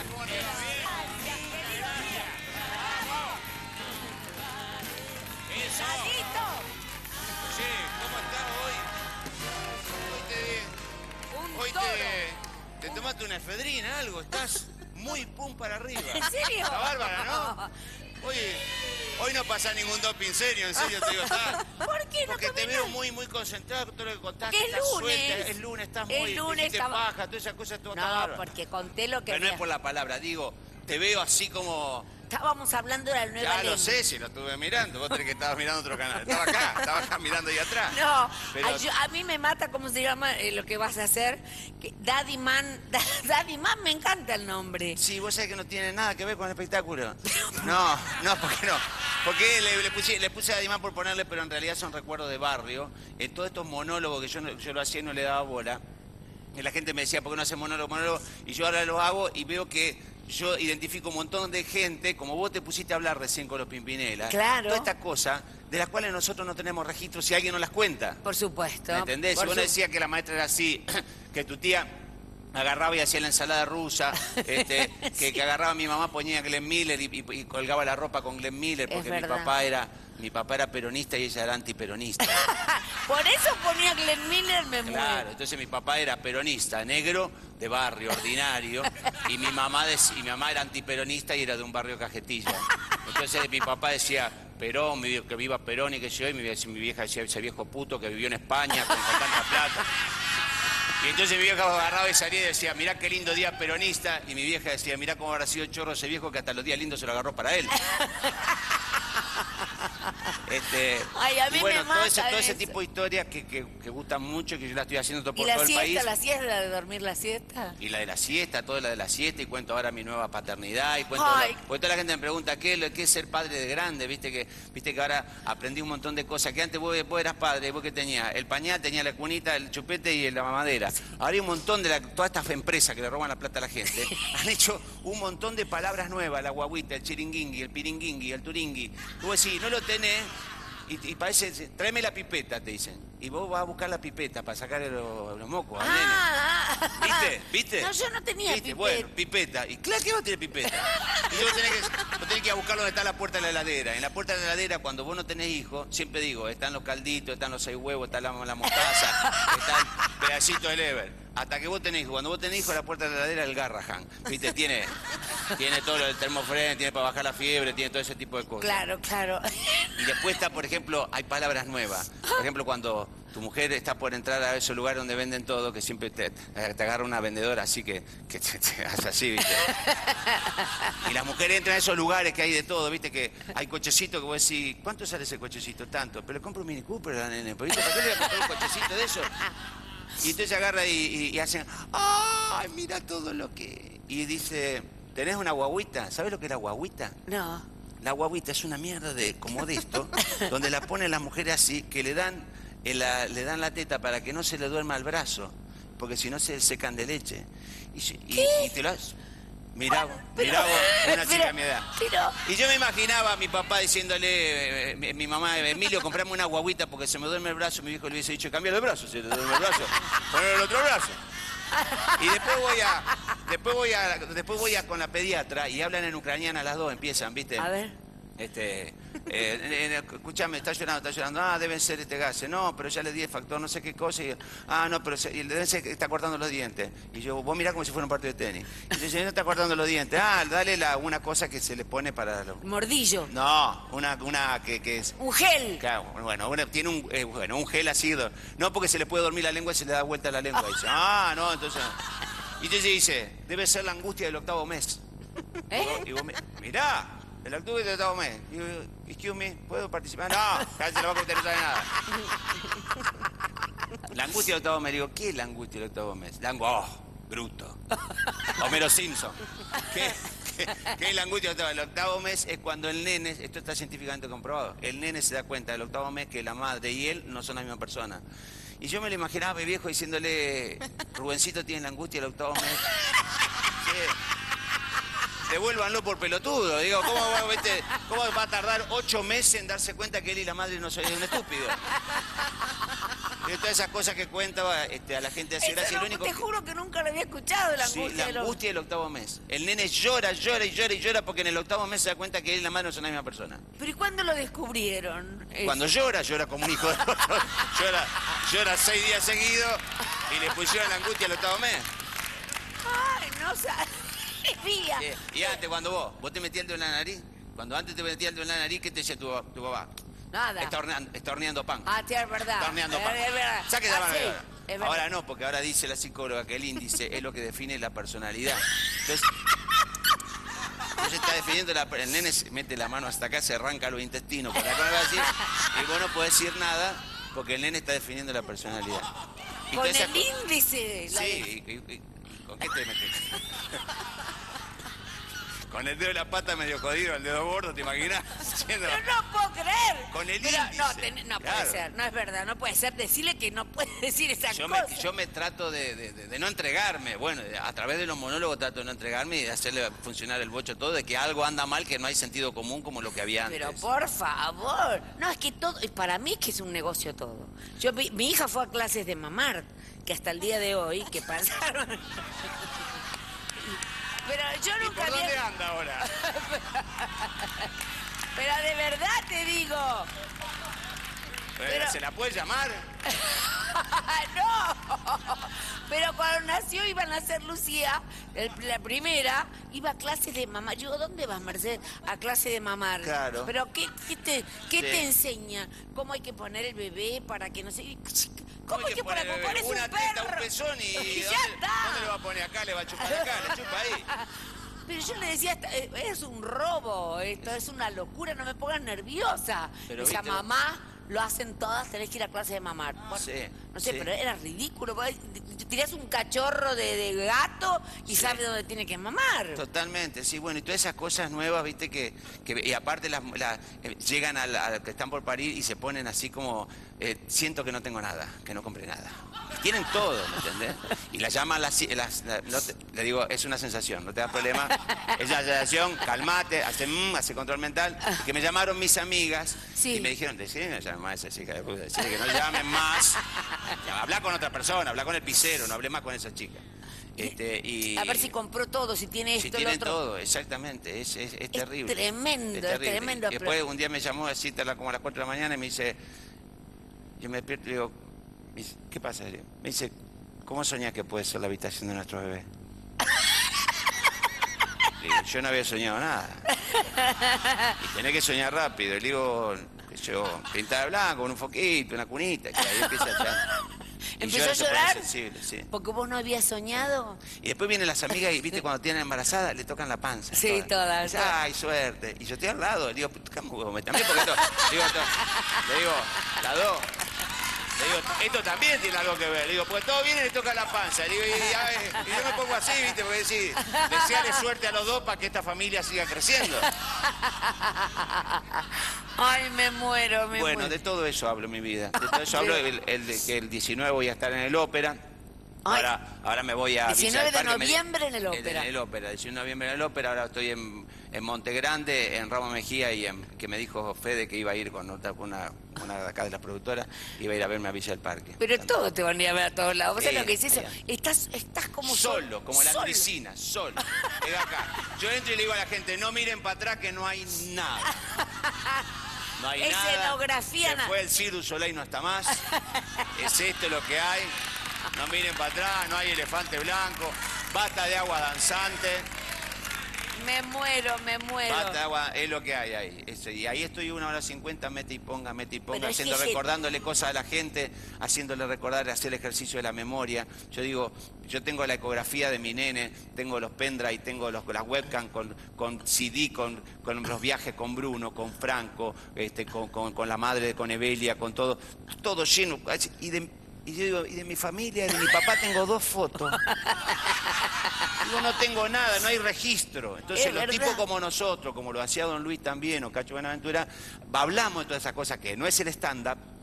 ¿Cómo le va? ¿Bien? Eso. Che, ¿cómo estás hoy? Hoy te tomaste una efedrina, algo. Estás muy pum para arriba. ¿En serio? Está bárbara, ¿no? Oye, hoy no pasa ningún doping serio, en serio te digo. ¿Por qué no? Porque te veo muy concentrado con todo lo que contaste. Es estás lunes. suelta, es lunes, estás muy... Es lunes, hiciste paja, todas esas cosas, todo está No, bárbaro. porque conté lo que Pero no había. es por la palabra, digo, te veo así como... Estábamos hablando de la nueva Ya ley. lo sé, si lo estuve mirando. Vos tenés que estabas mirando otro canal. Estaba acá mirando ahí atrás. No, Pero... a mí me mata, ¿cómo se llama lo que vas a hacer? Daddy Man, Daddy Man, me encanta el nombre. Sí, vos sabés que no tiene nada que ver con el espectáculo. No, ¿por qué no? Porque le puse a Daddy Man por ponerle, pero en realidad son recuerdos de barrio. En todos estos monólogos que yo lo hacía y no le daba bola. Y la gente me decía, ¿por qué no haces monólogo? Y yo ahora lo hago y veo que yo identifico un montón de gente, como vos te pusiste a hablar recién con los Pimpinela. Claro. Todas estas cosas de las cuales nosotros no tenemos registro si alguien nos las cuenta. Por supuesto. ¿Me entendés? Si vos no decías que la maestra era así, que tu tía agarraba y hacía la ensalada rusa, que agarraba a mi mamá, ponía Glenn Miller y colgaba la ropa con Glenn Miller, porque mi papá era peronista y ella era antiperonista. Por eso ponía Glenn Miller, me muero. Claro, entonces mi papá era peronista, negro, de barrio, ordinario, y mi mamá era antiperonista y era de un barrio cajetilla. Entonces mi papá decía, Perón, que viva Perón y que yo, y mi vieja decía, ese viejo puto que vivió en España con tanta plata. Y entonces mi vieja agarraba y salía y decía, mirá qué lindo día peronista, y mi vieja decía, mirá cómo habrá sido chorro ese viejo que hasta los días lindos se lo agarró para él. Ay, a mí y bueno, me mata todo ese eso. tipo de historias que gustan mucho, que yo la estoy haciendo por ¿Y todo el país. la siesta, la de dormir la siesta? Y la de la siesta, toda la de la siesta, y cuento ahora mi nueva paternidad, y cuento... Porque toda la gente me pregunta, ¿qué es ser padre de grande? Viste que ahora aprendí un montón de cosas, que antes vos eras padre, vos que tenías el pañal, tenías la cunita, el chupete y la mamadera. Ahora hay un montón de todas estas empresas que le roban la plata a la gente, han hecho un montón de palabras nuevas, la guaguita, el chiringuingui, el piringuingui, el turingui. Tú decís, no lo tenés... Y parece, tráeme la pipeta, te dicen. Y vos vas a buscar la pipeta para sacar los mocos. ¿Viste? No, yo no tenía pipeta. Bueno, pipeta. Y claro que vos tenés pipeta. Y vos tenés que ir a buscar donde está la puerta de la heladera. En la puerta de la heladera, cuando vos no tenés hijos, siempre digo, están los calditos, están los 6 huevos, está la mostaza, está el pedacito de lever. Hasta que vos tenés hijos. Cuando vos tenés hijos, la puerta de la heladera es el Garrahan. ¿Viste? Tiene todo el termofren, tiene para bajar la fiebre, tiene todo ese tipo de cosas. Claro. Y después está, por ejemplo, hay palabras nuevas. Por ejemplo, cuando tu mujer está por entrar a esos lugares donde venden todo, que siempre te agarra una vendedora así que te hace así, ¿viste? Y las mujeres entran a esos lugares que hay de todo, ¿viste? Que hay cochecitos que vos decís, ¿cuánto sale ese cochecito? Tanto. Pero le compro un Mini Cooper a la nene. ¿Pero viste? ¿Para qué le voy a comprar un cochecito de eso? Y entonces agarra y hacen, ¡ay, mira todo lo que...! Y dice, ¿tenés una guaguita? ¿Sabés lo que es la guaguita? No. La guaguita es una mierda como de esto, donde la ponen las mujeres así, que le dan la teta para que no se le duerma el brazo, porque si no se secan de leche. Y te lo has... Mirá vos, una chica de mi edad. Y yo me imaginaba a mi papá diciéndole, mi mamá, Emilio, comprame una guaguita porque se me duerme el brazo. Mi viejo le hubiese dicho, cambia el brazo, si te duerme el brazo, ponle el otro brazo. Y después voy a con la pediatra y hablan en ucraniana las dos, empiezan, ¿viste? A ver. Escuchame, está llorando. Ah, deben ser gases. No, pero ya le di el factor, no sé qué cosa. No, pero deben ser que está cortando los dientes. Y yo, vos mirá como si fuera un partido de tenis. Y yo, no está cortando los dientes. Dale una cosa que se le pone para... Mordillo. No, una que es... Un gel. Claro, bueno, tiene un gel así. No, porque se le puede dormir la lengua y se le da vuelta la lengua. Y dice, no, entonces... Y entonces dice, debe ser la angustia del 8º mes. Y vos mirá. El octubre del 8º mes. Digo, excuse me, ¿puedo participar? No, cállate la boca, usted no sabe nada. La angustia del 8º mes. Digo, ¿qué es la angustia del 8º mes? Bruto. Homero Simpson. ¿Qué es la angustia del 8º mes? El 8º mes es cuando el nene, esto está científicamente comprobado, el nene se da cuenta del 8º mes que la madre y él no son la misma persona. Y yo me lo imaginaba a mi viejo diciéndole, Rubencito tiene la angustia del 8º mes. Devuélvanlo por pelotudo. Digo, ¿cómo va a tardar 8 meses en darse cuenta que él y la madre no son un estúpido? Pero todas esas cosas que cuenta a la gente hace gracia. No, te juro que nunca lo había escuchado, la angustia. Sí, la angustia del octavo mes. El nene llora, llora y llora y llora porque en el octavo mes se da cuenta que él y la madre no son la misma persona. ¿Pero y cuándo lo descubrieron? Cuando llora como un hijo de... llora 6 días seguidos y le pusieron la angustia al octavo mes. Ay, no sabía. Y antes, cuando vos te metías el dedo en la nariz, cuando antes te metías el dedo en la nariz, ¿qué te decía tu papá? Nada. Está horneando pan. Ah, sí, es verdad. Está horneando pan. Es verdad. Saque la mano sí, de ahora. Ahora no, porque ahora dice la psicóloga que el índice es lo que define la personalidad. Entonces está definiendo el nene se mete la mano hasta acá, se arranca los intestinos por acá, así, y vos no podés decir nada porque el nene está definiendo la personalidad. Y con el índice. Sí, ¿con qué te metes? Con el dedo de la pata medio jodido, el dedo gordo, ¿te imaginas? Pero no puedo creer. Con el Pero índice. No puede ser, no es verdad, no puede ser. Decirle que no puede decir esas cosas. Yo me trato de no entregarme. Bueno, a través de los monólogos trato de no entregarme y de hacerle funcionar el bocho todo, de que algo anda mal, que no hay sentido común como lo que había antes. Pero por favor. No, es que todo, para mí es que es un negocio todo. Mi hija fue a clases de mamar, que hasta el día de hoy, que pasaron... Pero yo nunca... ¿Y por dónde anda ahora? Pero de verdad te digo. ¿Se la puede llamar? No. Pero cuando nació iba a nacer Lucía, la primera, iba a clases de mamar. Yo, ¿dónde vas, Mercedes? A clase de mamar. Claro. Pero ¿qué te enseña? ¿Cómo hay que poner el bebé para que no se... ¿Cómo hay que poner el bebé? Una teta, un pezón y ya está. ¿Dónde le va a poner acá? Le va a chupar acá, le chupa ahí. Pero yo le decía, es un robo, esto es una locura, no me pongas nerviosa. Pero, esa mamá, lo hacen todas, tenés que ir a clase de mamar. Bueno, sí, no sé, pero era ridículo. Tirás un cachorro de gato y sabe dónde tiene que mamar. Totalmente, sí, bueno, y todas esas cosas nuevas, viste, y aparte llegan a que están por parir y se ponen así como, siento que no tengo nada, que no compré nada. Tienen todo, ¿me entendés? Y la llaman, le digo, es una sensación, no te da problema. Es una sensación, calmate, hace control mental. Y que me llamaron mis amigas y me dijeron, decime, no llamen más a esa chica de puta, decime que no llamen más. Habla con otra persona, habla con el pisero, no hablé más con esa chica. A ver si compró todo, si tiene esto, si tienen todo, exactamente, es terrible. Tremendo, es tremendo. Y después un día me llamó así como a las 4 de la mañana y me dice, yo me despierto y digo, ¿qué pasa? Me dice, ¿cómo soñás que puede ser la habitación de nuestro bebé? Digo, yo no había soñado nada. Y tenés que soñar rápido. Y le digo, pintada de blanco, con un foquito, una cunita, que ahí empieza a... ¿Empezó a llorar? Sensible, sí. Porque vos no habías soñado. Y después vienen las amigas y, viste, cuando tienen embarazada, le tocan la panza. Sí, todas. Dice, ay, suerte. Y yo estoy al lado, le digo, ¿cómo huevo? Me también, porque esto... Le digo, las dos. Le digo, esto también tiene algo que ver. Le digo, pues todo viene y le toca la panza. Le digo, y yo me pongo así, viste, porque decir, desearle suerte a los dos para que esta familia siga creciendo. Ay, me muero, me muero. Bueno, de todo eso hablo en mi vida. De todo eso hablo, de que el 19 voy a estar en el Ópera. Ahora me voy a... 19 de noviembre en el Ópera. En el Ópera, 19 de noviembre en el Ópera. Ahora estoy en Montegrande, en Ramos Mejía, que me dijo Fede que iba a ir con una de acá de las productoras, iba a ir a verme a Villa del Parque. Pero todos te van a ir a ver a todos lados. ¿Vos sabés lo que es eso? Estás como solo, como la Andresina, solo. Es acá. Yo entro y le digo a la gente, no miren para atrás que no hay nada. No hay nada. Escenografía. Se fue el Cirus Soleil, no está más. Es esto lo que hay. No miren para atrás, no hay elefante blanco. Bata de agua danzante. Me muero. Bata de agua, es lo que hay ahí. Y ahí estoy 1:50, mete y ponga, recordándole cosas a la gente, haciéndole recordar, hacer el ejercicio de la memoria. Yo digo, yo tengo la ecografía de mi nene, tengo los pendrive, tengo las webcam con CD, con los viajes con Bruno, con Franco, con la madre, con Evelia, con todo lleno. Y yo digo, y de mi familia, de mi papá tengo 2 fotos. Digo, no tengo nada, no hay registro. Entonces los tipos como nosotros, como lo hacía Don Luis también, o Cacho Buenaventura, hablamos de todas esas cosas que no es el stand-up,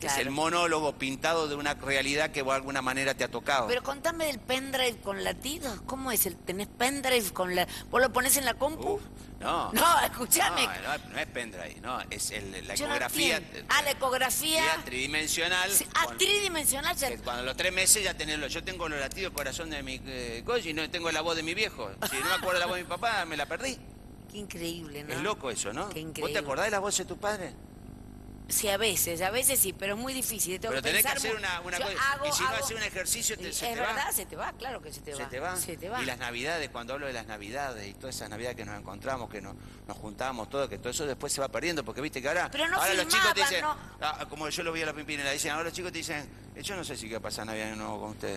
Es el monólogo pintado de una realidad que de alguna manera te ha tocado. Pero contame del pendrive con latidos. ¿Cómo es? ¿Tenés pendrive con la...? ¿Vos lo ponés en la compu? No. No, escuchame. No es pendrive, no. Es la Yo ecografía. No la ecografía. Tridimensional. Sí, tridimensional. Ya... Cuando a los 3 meses ya tenés yo tengo los latidos del corazón de mi coche y no tengo la voz de mi viejo. Si no me acuerdo de la voz de mi papá, me la perdí. Qué increíble, ¿no? Es loco eso, ¿no? Qué increíble. ¿Vos te acordás de la voz de tu padre? Sí, a veces sí, pero es muy difícil. Pero tenés que hacer una cosa. Y si no haces un ejercicio, se te va. Es verdad, se te va, claro que se te va. Se te va. Y las navidades, cuando hablo de las navidades y todas esas navidades que nos encontramos, que nos juntamos, todo, que todo eso después se va perdiendo, porque viste que ahora los chicos te dicen, como yo lo vi a la Pimpinela, dicen, ahora los chicos te dicen, yo no sé si qué va a pasar Navidad de nuevo con ustedes.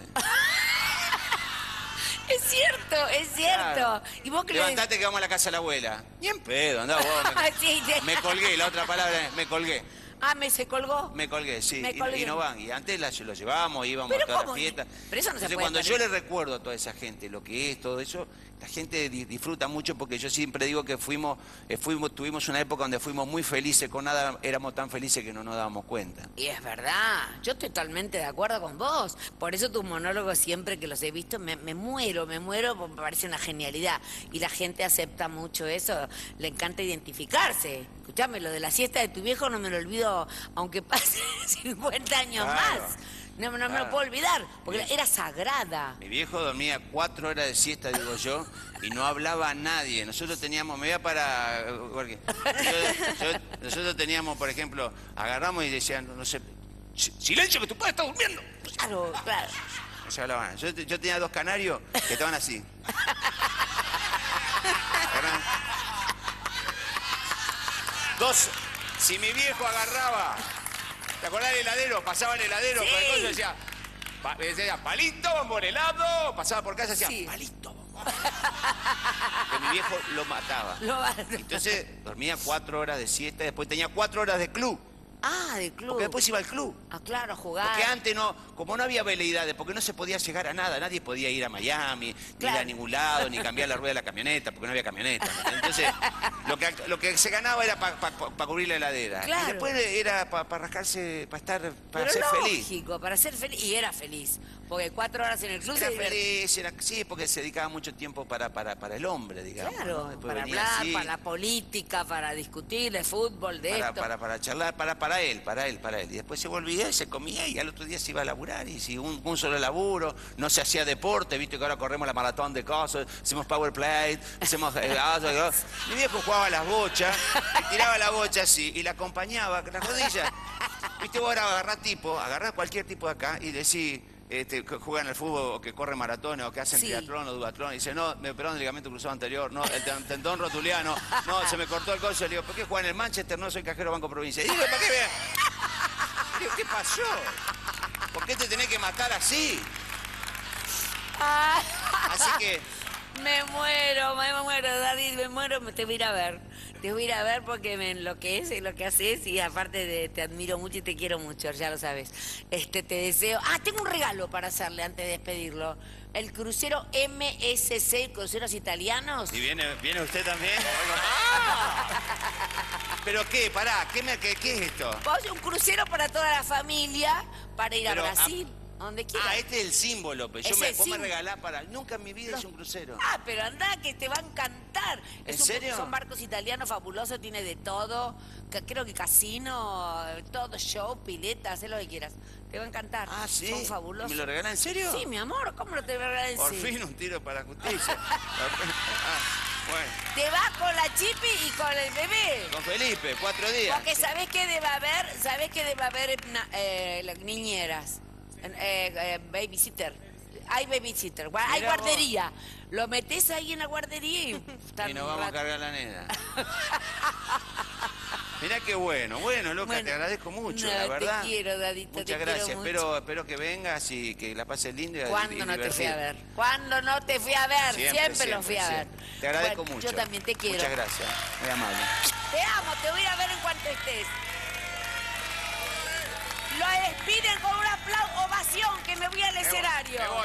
Es cierto. Claro. ¿Y vos qué levantate que vamos a la casa de la abuela. Ni en pedo, andá vos. Me colgué, la otra palabra, me colgué. ¿Se colgó? Me colgué, sí. Y no van. Y antes lo llevábamos, íbamos a todas las fiestas. Pero eso no se puede. Cuando yo le recuerdo a toda esa gente lo que es todo eso, la gente disfruta mucho porque yo siempre digo que tuvimos una época donde fuimos muy felices, con nada éramos tan felices que no nos dábamos cuenta. Y es verdad, yo estoy totalmente de acuerdo con vos. Por eso tus monólogos siempre que los he visto me muero, me parece una genialidad. Y la gente acepta mucho eso, le encanta identificarse. Escuchame, lo de la siesta de tu viejo no me lo olvido, aunque pase 50 años más. No me lo puedo olvidar, porque era sagrada. Mi viejo dormía 4 horas de siesta, digo yo, y no hablaba a nadie. Nosotros teníamos, me voy a para... Jorge, nosotros teníamos, por ejemplo, agarramos y decían, no sé, silencio que tu padre está durmiendo. Claro. No se hablaba nada. Yo tenía 2 canarios que estaban así. Si mi viejo agarraba... ¿Te acordás del heladero? Pasaba el heladero, sí. Con el coso decía, palito, bombón helado. Pasaba por casa y decía, sí. Palito, bombón. Que mi viejo lo mataba. Entonces dormía 4 horas de siesta, después tenía 4 horas de club. De club. Porque después iba al club. Claro, a jugar. Porque antes como no había veleidades, porque no se podía llegar a nada, nadie podía ir a Miami, ni ir a ningún lado, ni cambiar la rueda de la camioneta, porque no había camioneta. Entonces, lo que se ganaba era para cubrir la heladera. Claro. Y después era para rascarse, para ser feliz. Lógico, para ser feliz. Y era feliz. Porque 4 horas en el club era feliz, sí, porque se dedicaba mucho tiempo para el hombre, digamos. Claro, ¿no? para hablar, así, para la política, para discutir de fútbol, esto. Para charlar, para él. Y después se volvía y se comía y al otro día se iba a laburar. Y si un solo laburo, no se hacía deporte, viste que ahora corremos la maratón de cosas, hacemos power play, hacemos... Mi viejo jugaba a las bochas, tiraba la bocha así y la acompañaba con las rodillas. Viste, vos ahora agarrás cualquier tipo de acá y decís... que juegan al fútbol o que corren maratones o que hacen triatlón o duatlón y dice, no, me operó el ligamento cruzado anterior, no, el tendón rotuliano, no, se me cortó el coche. Le digo, ¿por qué juegan en el Manchester? No, soy cajero Banco Provincia. Y digo, ¿para qué vean? Digo, ¿qué pasó? ¿Por qué te tenés que matar así? Así que... Me muero, David, me muero, te voy a ir a ver. Te voy a ir a ver porque me enloquece lo que haces y aparte te admiro mucho y te quiero mucho, ya lo sabes. Te deseo... tengo un regalo para hacerle antes de despedirlo. El crucero MSC, cruceros italianos. ¿Y viene usted también? ¿Pero qué? Pará, ¿qué es esto? Un crucero para toda la familia, para ir a Brasil. Donde quieras. Este es el símbolo, pero vos me regalás para... Nunca en mi vida hice un crucero. Pero andá, que te va a encantar. ¿En serio? Son barcos italianos fabulosos, tiene de todo. Creo que casino, todo, show, pileta, haz lo que quieras. Te va a encantar. ¿Sí? Son fabulosos. ¿Me lo regalás en serio? Sí, mi amor, ¿cómo no te voy a regalar en serio? Por fin un tiro para la justicia. Bueno. Te vas con la Chipi y con el bebé. Con Felipe, 4 días. Porque ¿sabés qué debe haber? Niñeras. Babysitter. Hay babysitter. Hay guardería. Lo metés ahí en la guardería y... Y nos vamos a cargar la nena. Mirá qué bueno, loca, te agradezco mucho, la verdad. Te quiero, Dadito. Muchas gracias, espero que vengas y que la pases lindo. ¿Cuándo no te fui a ver? ¿Cuándo no te fui a ver? Siempre lo fui a ver. Te agradezco mucho. Yo también te quiero. Muchas gracias, muy amable. Te amo, te voy a ver en cuanto estés. Lo despiden con una ovación que me voy al escenario.